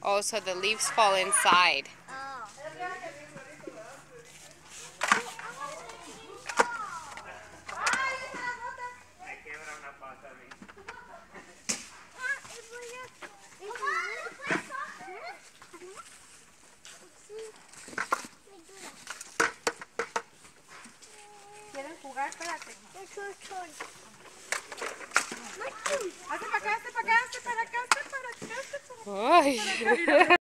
Oh, so the leaves fall inside. Oh. ¿Quieren jugar? Espérate. Hazte para acá, hazte para acá, hazte para acá, hazte para acá, hazte para acá. Ay.